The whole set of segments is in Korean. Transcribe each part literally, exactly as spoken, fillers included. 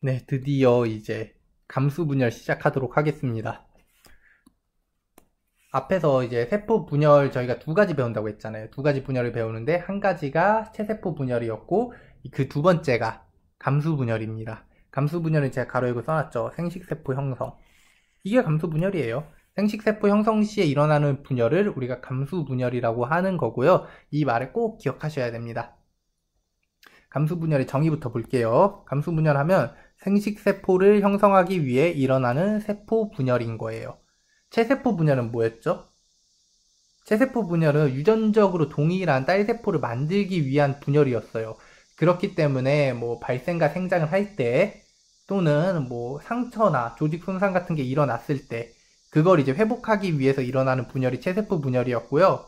네, 드디어 이제 감수 분열 시작하도록 하겠습니다. 앞에서 이제 세포 분열 저희가 두 가지 배운다고 했잖아요. 두 가지 분열을 배우는데 한 가지가 체세포 분열이었고 그 두 번째가 감수 분열입니다. 감수 분열은 제가 가로 열고 써놨죠. 생식세포 형성. 이게 감수 분열이에요. 생식세포 형성 시에 일어나는 분열을 우리가 감수 분열이라고 하는 거고요. 이 말을 꼭 기억하셔야 됩니다. 감수 분열의 정의부터 볼게요. 감수 분열하면 생식세포를 형성하기 위해 일어나는 세포 분열인 거예요. 체세포 분열은 뭐였죠? 체세포 분열은 유전적으로 동일한 딸세포를 만들기 위한 분열이었어요. 그렇기 때문에 뭐 발생과 생장을 할 때 또는 뭐 상처나 조직 손상 같은 게 일어났을 때 그걸 이제 회복하기 위해서 일어나는 분열이 체세포 분열이었고요.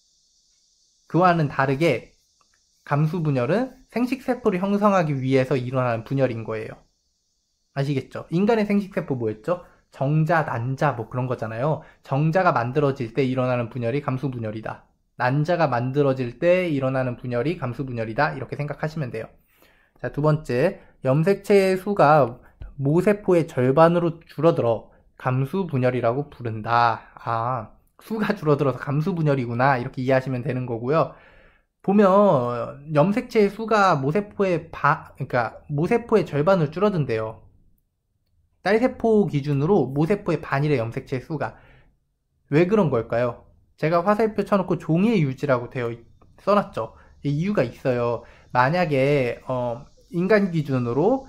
그와는 다르게 감수 분열은 생식세포를 형성하기 위해서 일어나는 분열인 거예요. 아시겠죠? 인간의 생식세포 뭐였죠? 정자, 난자 뭐 그런 거잖아요. 정자가 만들어질 때 일어나는 분열이 감수 분열이다. 난자가 만들어질 때 일어나는 분열이 감수 분열이다. 이렇게 생각하시면 돼요. 자, 두 번째, 염색체의 수가 모세포의 절반으로 줄어들어 감수 분열이라고 부른다. 아, 수가 줄어들어서 감수 분열이구나. 이렇게 이해하시면 되는 거고요. 보면 염색체의 수가 모세포의 바, 그러니까 모세포의 절반으로 줄어든대요. 딸세포 기준으로 모세포의 반이래 염색체의 수가. 왜 그런 걸까요? 제가 화살표 쳐놓고 종이의 유지라고 되어 써놨죠. 이유가 있어요. 만약에 어, 인간 기준으로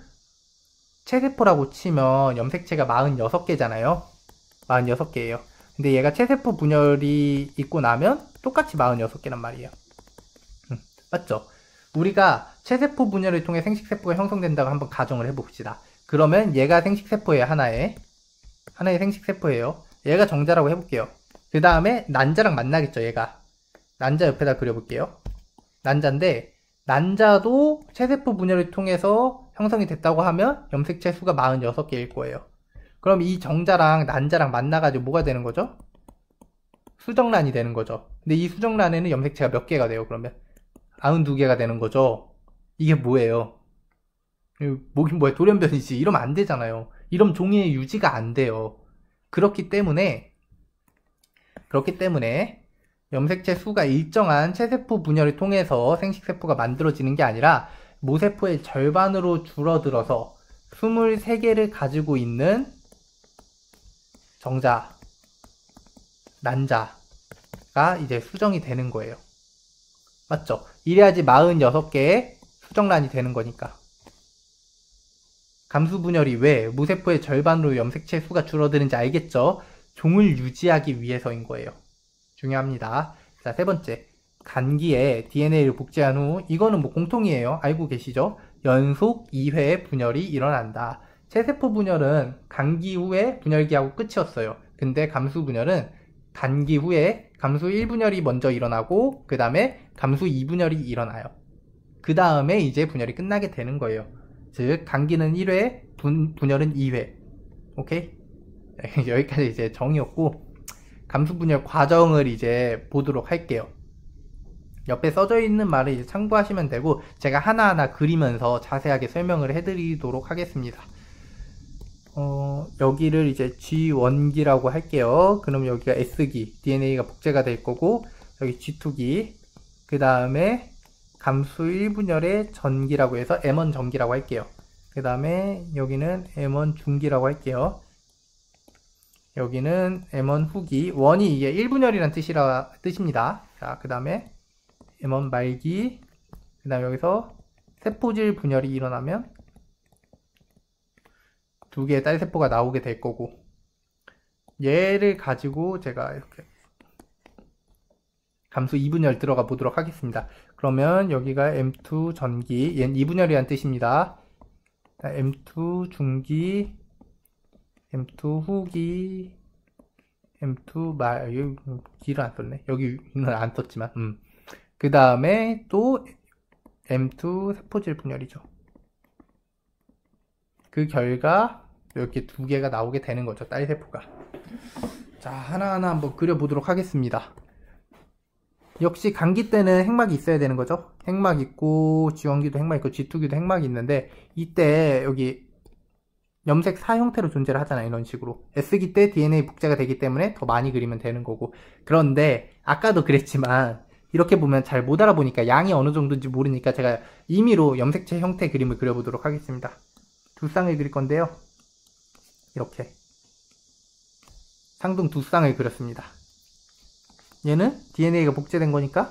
체세포라고 치면 염색체가 사십육 개잖아요. 사십육 개예요. 근데 얘가 체세포 분열이 있고 나면 똑같이 사십육 개란 말이에요. 음, 맞죠? 우리가 체세포 분열을 통해 생식세포가 형성된다고 한번 가정을 해봅시다. 그러면 얘가 생식세포예요. 하나의 하나의 생식세포예요. 얘가 정자라고 해볼게요. 그 다음에 난자랑 만나겠죠. 얘가 난자 옆에다 그려볼게요. 난자인데 난자도 체세포 분열을 통해서 형성이 됐다고 하면 염색체 수가 사십육 개일 거예요. 그럼 이 정자랑 난자랑 만나가지고 뭐가 되는 거죠? 수정란이 되는 거죠. 근데 이 수정란에는 염색체가 몇 개가 돼요? 그러면 구십이 개가 되는 거죠. 이게 뭐예요? 뭐긴 뭐야, 돌연변이지. 이러면 안 되잖아요. 이러면 종이의 유지가 안 돼요. 그렇기 때문에 그렇기 때문에 염색체 수가 일정한 체세포 분열을 통해서 생식세포가 만들어지는 게 아니라 모세포의 절반으로 줄어들어서 이십삼 개를 가지고 있는 정자, 난자가 이제 수정이 되는 거예요. 맞죠? 이래야지 사십육 개의 수정란이 되는 거니까. 감수 분열이 왜 무세포의 절반으로 염색체 수가 줄어드는지 알겠죠? 종을 유지하기 위해서인 거예요. 중요합니다. 자, 세 번째. 간기에 디엔에이를 복제한 후, 이거는 뭐 공통이에요. 알고 계시죠? 연속 이 회의 분열이 일어난다. 체세포 분열은 간기 후에 분열기하고 끝이었어요. 근데 감수 분열은 간기 후에 감수 일 분열이 먼저 일어나고, 그 다음에 감수 이 분열이 일어나요. 그 다음에 이제 분열이 끝나게 되는 거예요. 즉, 간기는 일 회, 분, 분열은 이 회. 오케이? 여기까지 이제 정의였고, 감수 분열 과정을 이제 보도록 할게요. 옆에 써져 있는 말을 이제 참고하시면 되고, 제가 하나하나 그리면서 자세하게 설명을 해드리도록 하겠습니다. 어, 여기를 이제 지 원 기라고 할게요. 그럼 여기가 에스 기, 디엔에이가 복제가 될 거고, 여기 지 투 기, 그 다음에 감수 일 분열의 전기라고 해서 엠 원 전기라고 할게요. 그 다음에 여기는 엠 원 중기라고 할게요. 여기는 엠 원 후기. 원이 이게 일 분열이란 뜻이라, 뜻입니다. 자, 그 다음에 엠 원 말기. 그 다음에 여기서 세포질 분열이 일어나면 두 개의 딸세포가 나오게 될 거고, 얘를 가지고 제가 이렇게 감수 이 분열 들어가 보도록 하겠습니다. 그러면 여기가 엠 투 전기, 얘는 이 분열이란 뜻입니다. 엠 투 중기, 엠 투 후기, 엠 투 말, 여기 길을 안 썼네. 여기는 안 썼지만, 음. 그 다음에 또 엠 투 세포질 분열이죠. 그 결과 이렇게 두 개가 나오게 되는 거죠. 딸세포가. 자, 하나하나 한번 그려보도록 하겠습니다. 역시 간기 때는 핵막이 있어야 되는 거죠. 핵막 있고 지원기도 핵막 있고 지 투 기도 핵막이 있는데, 이때 여기 염색 사 형태로 존재를 하잖아요. 이런 식으로. S기 때 디엔에이 복제가 되기 때문에 더 많이 그리면 되는 거고. 그런데 아까도 그랬지만 이렇게 보면 잘 못 알아보니까 양이 어느 정도인지 모르니까 제가 임의로 염색체 형태 그림을 그려보도록 하겠습니다. 두 쌍을 그릴 건데요. 이렇게 상동 두 쌍을 그렸습니다. 얘는 디엔에이가 복제된 거니까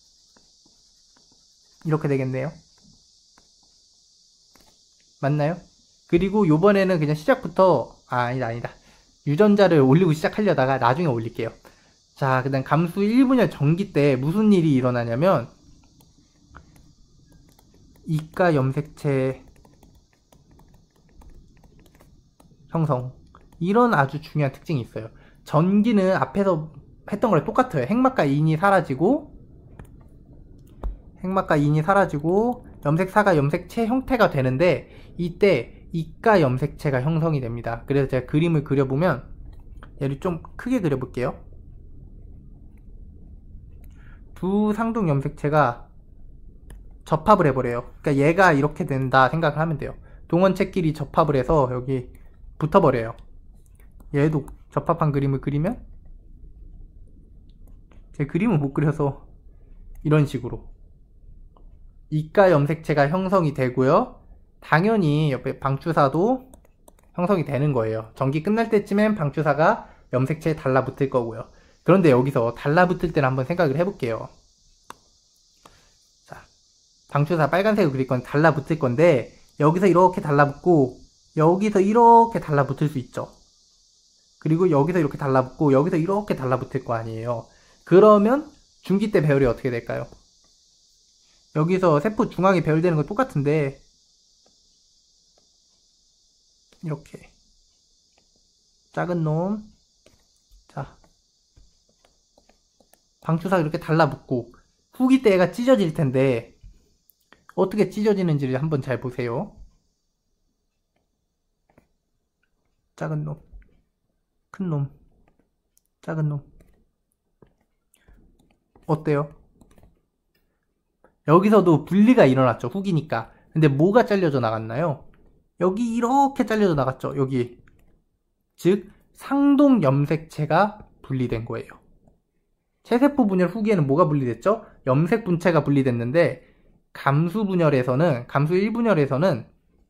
이렇게 되겠네요. 맞나요? 그리고 요번에는 그냥 시작부터 아 아니다 아니다 유전자를 올리고 시작하려다가 나중에 올릴게요. 자, 그 다음 감수 일 분열 전기 때 무슨 일이 일어나냐면 이가 염색체 형성, 이런 아주 중요한 특징이 있어요. 전기는 앞에서 했던 거랑 똑같아요. 핵막과 인이 사라지고 핵막과 인이 사라지고 염색사가 염색체 형태가 되는데 이때 이가 염색체가 형성이 됩니다. 그래서 제가 그림을 그려보면 얘를 좀 크게 그려볼게요. 두 상동 염색체가 접합을 해버려요. 그러니까 얘가 이렇게 된다 생각을 하면 돼요. 동원체끼리 접합을 해서 여기 붙어버려요. 얘도 접합한 그림을 그리면 제 그림을 못 그려서 이런 식으로 이가 염색체가 형성이 되고요. 당연히 옆에 방추사도 형성이 되는 거예요. 전기 끝날 때쯤엔 방추사가 염색체에 달라붙을 거고요. 그런데 여기서 달라붙을 때는 한번 생각을 해볼게요. 자, 방추사 빨간색을 그릴 건 달라붙을 건데 여기서 이렇게 달라붙고 여기서 이렇게 달라붙을 수 있죠. 그리고 여기서 이렇게 달라붙고 여기서 이렇게 달라붙을 거 아니에요. 그러면 중기 때 배열이 어떻게 될까요? 여기서 세포 중앙에 배열되는 건 똑같은데 이렇게 작은 놈, 자 방추사가 이렇게 달라붙고 후기 때 얘가 찢어질 텐데 어떻게 찢어지는지를 한번 잘 보세요. 작은 놈, 큰 놈, 작은 놈. 어때요? 여기서도 분리가 일어났죠. 후기니까. 근데 뭐가 잘려져 나갔나요? 여기 이렇게 잘려져 나갔죠. 여기. 즉 상동 염색체가 분리된 거예요. 체세포 분열 후기에는 뭐가 분리됐죠? 염색 분체가 분리됐는데 감수 분열에서는 감수 일 분열에서는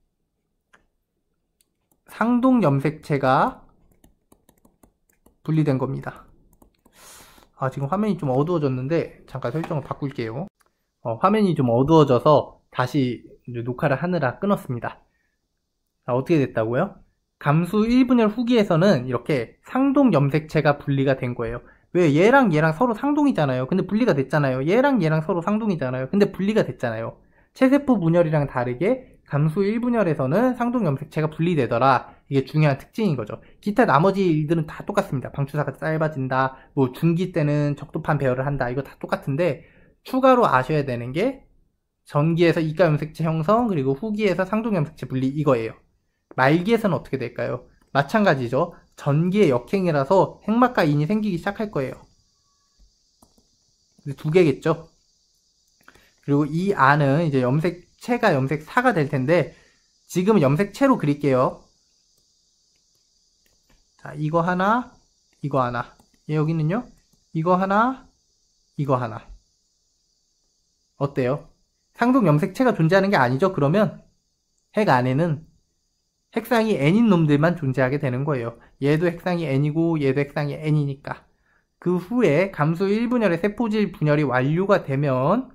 상동 염색체가 분리된 겁니다. 아, 지금 화면이 좀 어두워졌는데 잠깐 설정을 바꿀게요. 어, 화면이 좀 어두워져서 다시 녹화를 하느라 끊었습니다. 자, 어떻게 됐다고요? 감수 일 분열 후기에서는 이렇게 상동 염색체가 분리가 된 거예요. 왜? 얘랑 얘랑 서로 상동이잖아요. 근데 분리가 됐잖아요. 얘랑 얘랑 서로 상동이잖아요. 근데 분리가 됐잖아요. 체세포 분열이랑 다르게 감수 일 분열에서는 상동 염색체가 분리되더라. 이게 중요한 특징인 거죠. 기타 나머지 일들은 다 똑같습니다. 방추사가 짧아진다, 뭐 중기 때는 적도판 배열을 한다, 이거 다 똑같은데 추가로 아셔야 되는 게 전기에서 이가 염색체 형성, 그리고 후기에서 상동 염색체 분리, 이거예요. 말기에서는 어떻게 될까요? 마찬가지죠. 전기의 역행이라서 핵막과 인이 생기기 시작할 거예요. 두 개겠죠. 그리고 이 안은 이제 염색체가 염색사가 될 텐데 지금은 염색체로 그릴게요. 자, 이거 하나, 이거 하나. 얘 여기는요? 이거 하나, 이거 하나. 어때요? 상동 염색체가 존재하는 게 아니죠? 그러면 핵 안에는 핵상이 N인 놈들만 존재하게 되는 거예요. 얘도 핵상이 N이고 얘도 핵상이 N이니까. 그 후에 감수 일 분열의 세포질 분열이 완료가 되면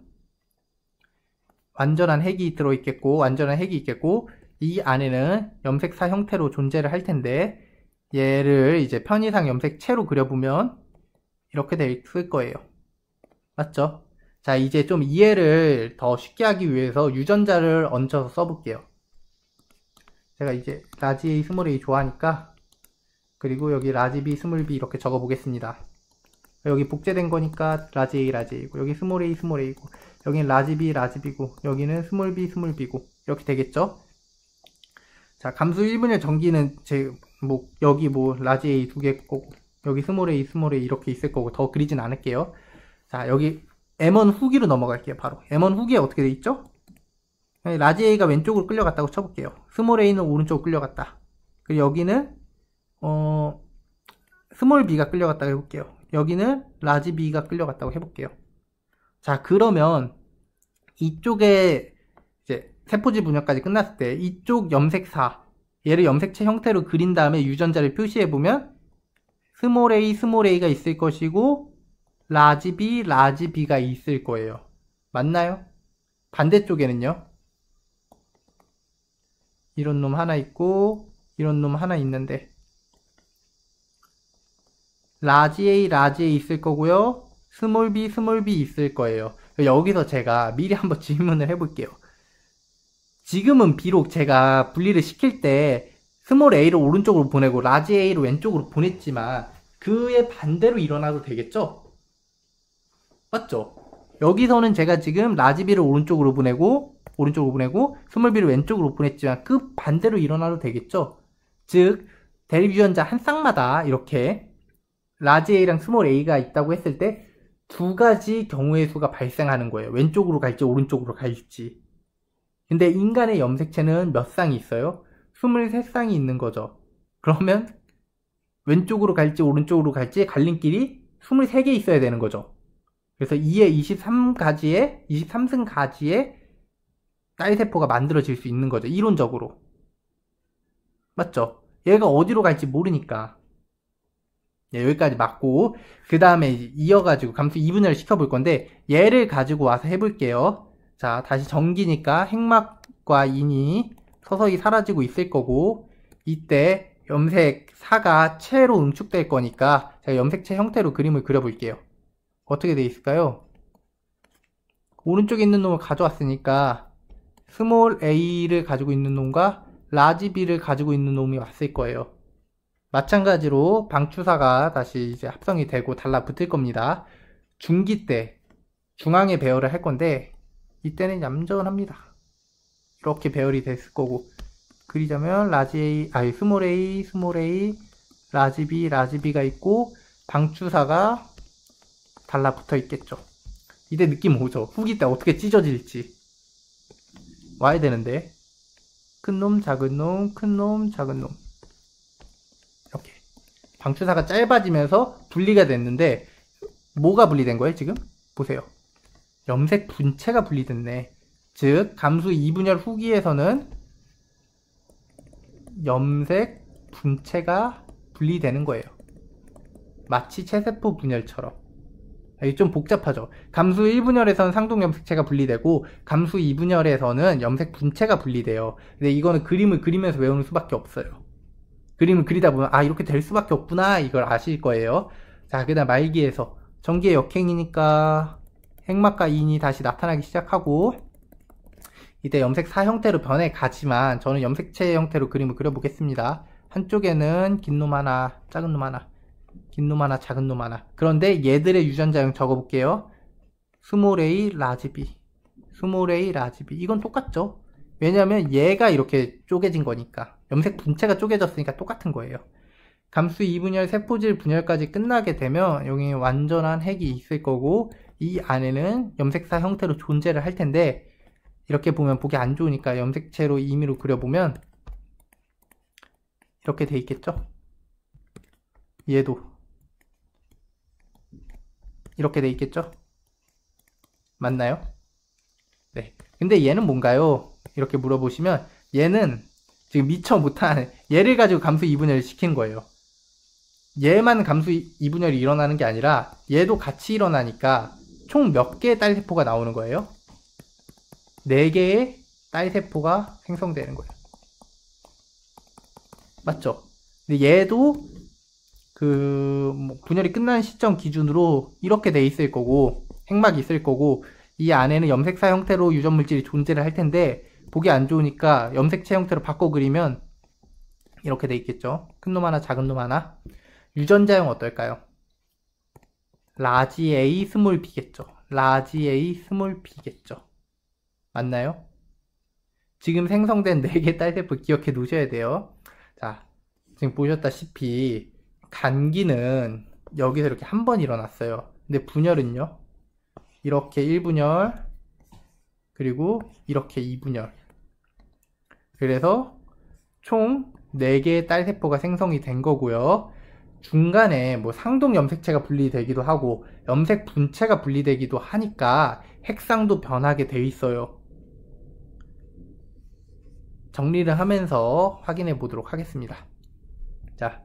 완전한 핵이 들어있겠고 완전한 핵이 있겠고 이 안에는 염색사 형태로 존재를 할 텐데 얘를 이제 편의상 염색체로 그려보면 이렇게 돼 있을 거예요. 맞죠? 자, 이제 좀 이해를 더 쉽게 하기 위해서 유전자를 얹어서 써볼게요. 제가 이제 라지 A, 스몰 A 좋아하니까 그리고 여기 라지 B, 스몰 B 이렇게 적어 보겠습니다. 여기 복제된 거니까 라지 A, 라지 A고 여기 스몰 A, 스몰 A고 여기는 라지 B, 라지 B고 여기는 스몰 B, 스몰 B고 이렇게 되겠죠? 자, 감수 일 분열 전기는 제 뭐 여기 뭐 라지 A 두 개 거고 여기 스몰 A, 스몰 A 이렇게 있을 거고 더 그리진 않을게요. 자, 여기 엠 원 후기로 넘어갈게요. 바로 엠 원 후기에 어떻게 돼 있죠? 라지 A가 왼쪽으로 끌려갔다고 쳐볼게요. 스몰 A는 오른쪽으로 끌려갔다. 그리고 여기는 어 스몰 b가 끌려갔다고 해볼게요. 여기는 라지 b가 끌려갔다고 해볼게요. 자, 그러면 이쪽에 이제 세포질 분열까지 끝났을 때 이쪽 염색사, 얘를 염색체 형태로 그린 다음에 유전자를 표시해보면 스몰 a, 스몰 a가 있을 것이고 라지 b, 라지 b가 있을 거예요. 맞나요? 반대쪽에는요, 이런 놈 하나 있고 이런 놈 하나 있는데 라지 A, 라지 A 있을 거고요. 스몰 b, 스몰 b 있을 거예요. 여기서 제가 미리 한번 질문을 해볼게요. 지금은 비록 제가 분리를 시킬 때 스몰 a를 오른쪽으로 보내고 라지 a를 왼쪽으로 보냈지만 그의 반대로 일어나도 되겠죠? 맞죠? 여기서는 제가 지금 라지 b를 오른쪽으로 보내고 오른쪽으로 보내고 스몰 b를 왼쪽으로 보냈지만 그 반대로 일어나도 되겠죠? 즉 대립 유전자 한 쌍마다 이렇게 라지 A랑 스몰 A가 있다고 했을 때 두 가지 경우의 수가 발생하는 거예요. 왼쪽으로 갈지 오른쪽으로 갈지. 근데 인간의 염색체는 몇 쌍이 있어요? 이십삼 쌍이 있는 거죠. 그러면 왼쪽으로 갈지 오른쪽으로 갈지 갈림길이 이십삼 개 있어야 되는 거죠. 그래서 이에 이십삼 가지의 이십삼 승 가지의 딸세포가 만들어질 수 있는 거죠. 이론적으로. 맞죠? 얘가 어디로 갈지 모르니까. 네, 여기까지 맞고 그 다음에 이어가지고 감수 이분열을 시켜볼 건데 얘를 가지고 와서 해볼게요. 자, 다시 전기니까 핵막과 인이 서서히 사라지고 있을 거고 이때 염색 사가 체로 응축될 거니까 제가 염색체 형태로 그림을 그려볼게요. 어떻게 돼 있을까요? 오른쪽에 있는 놈을 가져왔으니까 스몰 a를 가지고 있는 놈과 라지 b를 가지고 있는 놈이 왔을 거예요. 마찬가지로 방추사가 다시 이제 합성이 되고 달라붙을 겁니다. 중기 때 중앙에 배열을 할 건데 이때는 얌전합니다. 이렇게 배열이 됐을 거고 그리자면 라지 A, 아니 스몰 a, 스몰 a, 라지 b, 라지 b가 있고 방추사가 달라붙어 있겠죠. 이때 느낌 오죠? 후기 때 어떻게 찢어질지 와야 되는데 큰 놈, 작은 놈, 큰 놈, 작은 놈 이렇게 방추사가 짧아지면서 분리가 됐는데 뭐가 분리된 거예요 지금? 보세요. 염색 분체가 분리됐네. 즉 감수 이분열 후기에서는 염색 분체가 분리되는 거예요. 마치 체세포 분열처럼. 이게 좀 복잡하죠. 감수 일 분열에서는 상동 염색체가 분리되고 감수 이 분열에서는 염색 분체가 분리돼요. 근데 이거는 그림을 그리면서 외우는 수밖에 없어요. 그림을 그리다 보면 아 이렇게 될 수밖에 없구나 이걸 아실 거예요. 자, 그 다음 말기에서 전기의 역행이니까 핵막과 인이 다시 나타나기 시작하고 이때 염색 사 형태로 변해 가지만 저는 염색체 형태로 그림을 그려보겠습니다. 한쪽에는 긴 놈 하나, 작은 놈 하나, 긴 놈 하나, 작은 놈 하나. 그런데 얘들의 유전자형 적어볼게요. 스몰 a, 라지 b, 스몰 a, 라지 b. 이건 똑같죠? 왜냐면 얘가 이렇게 쪼개진 거니까. 염색 분체가 쪼개졌으니까 똑같은 거예요. 감수 이 분열, 세포질 분열까지 끝나게 되면 여기 완전한 핵이 있을 거고 이 안에는 염색사 형태로 존재를 할 텐데 이렇게 보면 보기 안 좋으니까 염색체로 임의로 그려보면 이렇게 돼 있겠죠? 얘도 이렇게 돼 있겠죠? 맞나요? 네. 근데 얘는 뭔가요? 이렇게 물어보시면 얘는 지금 미처 못한 얘를 가지고 감수 이 분열을 시킨 거예요. 얘만 감수 이 분열이 일어나는 게 아니라 얘도 같이 일어나니까 총 몇 개의 딸세포가 나오는 거예요? 네 개의 딸세포가 생성되는 거예요. 맞죠? 근데 얘도 그 뭐 분열이 끝나는 시점 기준으로 이렇게 돼 있을 거고 핵막이 있을 거고 이 안에는 염색사 형태로 유전물질이 존재를 할 텐데 보기 안 좋으니까 염색체 형태로 바꿔 그리면 이렇게 돼 있겠죠. 큰 놈 하나, 작은 놈 하나. 유전자형 어떨까요? 라지 A, 스몰 b겠죠. 라지 A, 스몰 b겠죠. 맞나요? 지금 생성된 네 개 딸세포 기억해 두셔야 돼요. 자, 지금 보셨다시피 간기는 여기서 이렇게 한 번 일어났어요. 근데 분열은요? 이렇게 일 분열 그리고 이렇게 이 분열. 그래서 총 네 개의 딸세포가 생성이 된 거고요. 중간에 뭐 상동 염색체가 분리되기도 하고 염색 분체가 분리되기도 하니까 색상도 변하게 돼 있어요. 정리를 하면서 확인해 보도록 하겠습니다. 자,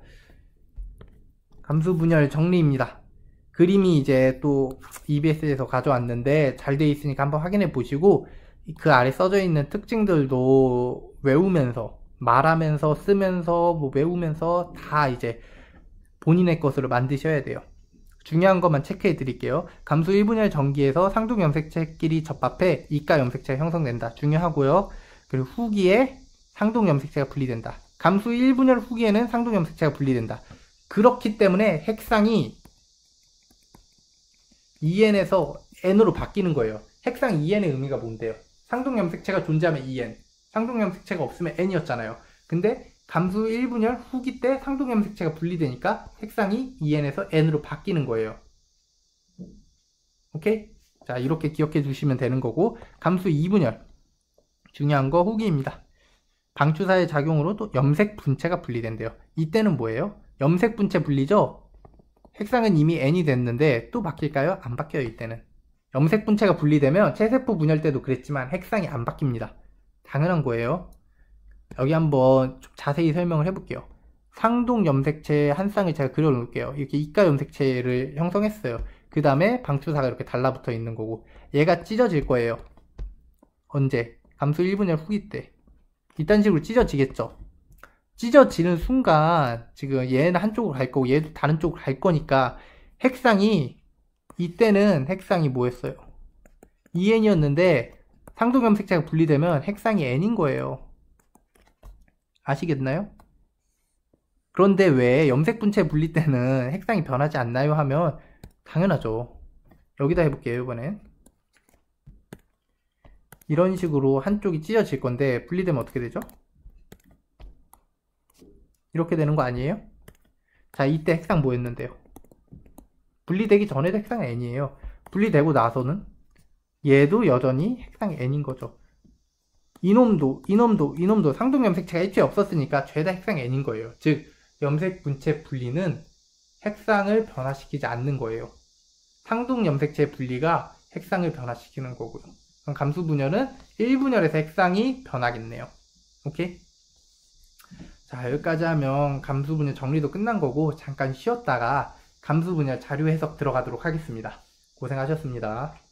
감수 분열 정리입니다. 그림이 이제 또 이비에스에서 가져왔는데 잘 돼 있으니까 한번 확인해 보시고 그 아래 써져 있는 특징들도 외우면서 말하면서 쓰면서 뭐 외우면서 다 이제 본인의 것으로 만드셔야 돼요. 중요한 것만 체크해 드릴게요. 감수 일 분열 전기에서 상동 염색체끼리 접합해 이가 염색체가 형성된다. 중요하고요. 그리고 후기에 상동 염색체가 분리된다. 감수 일 분열 후기에는 상동 염색체가 분리된다. 그렇기 때문에 색상이 이엔에서 N으로 바뀌는 거예요. 색상 이엔의 의미가 뭔데요? 상동 염색체가 존재하면 이엔, 상동 염색체가 없으면 N이었잖아요. 근데 감수 일 분열 후기 때 상동 염색체가 분리되니까 색상이 이엔에서 N으로 바뀌는 거예요. 오케이? 자, 이렇게 기억해 주시면 되는 거고, 감수 이 분열 중요한 거 후기입니다. 방추사의 작용으로 또 염색 분체가 분리된대요. 이때는 뭐예요? 염색 분체 분리죠? 색상은 이미 N이 됐는데 또 바뀔까요? 안 바뀌어요. 이때는 염색 분체가 분리되면 체세포 분열 때도 그랬지만 색상이 안 바뀝니다. 당연한 거예요. 여기 한번 좀 자세히 설명을 해볼게요. 상동 염색체 한 쌍을 제가 그려놓을게요. 이렇게 이가 염색체를 형성했어요. 그 다음에 방추사가 이렇게 달라붙어 있는 거고 얘가 찢어질 거예요. 언제? 감수 일 분열 후기 때 이딴 식으로 찢어지겠죠. 찢어지는 순간 지금 얘는 한쪽으로 갈 거고 얘도 다른 쪽으로 갈 거니까 색상이 이때는 색상이 뭐였어요? 이엔이었는데 상동 염색체가 분리되면 색상이 N인 거예요. 아시겠나요? 그런데 왜 염색 분체 분리 때는 색상이 변하지 않나요? 하면 당연하죠. 여기다 해볼게요. 이번엔 이런 식으로 한쪽이 찢어질 건데 분리되면 어떻게 되죠? 이렇게 되는 거 아니에요? 자, 이때 색상 뭐였는데요? 분리되기 전에도 색상 N이에요. 분리되고 나서는 얘도 여전히 색상 N인 거죠. 이놈도 이놈도 이놈도 상동 염색체가 애초에 없었으니까 죄다 색상 N인 거예요. 즉 염색 분체 분리는 색상을 변화시키지 않는 거예요. 상동 염색체 분리가 색상을 변화시키는 거고요. 그럼 감수 분열은 일 분열에서 색상이 변하겠네요. 오케이? 자, 여기까지 하면 감수 분열 정리도 끝난 거고 잠깐 쉬었다가 감수 분열 자료 해석 들어가도록 하겠습니다. 고생하셨습니다.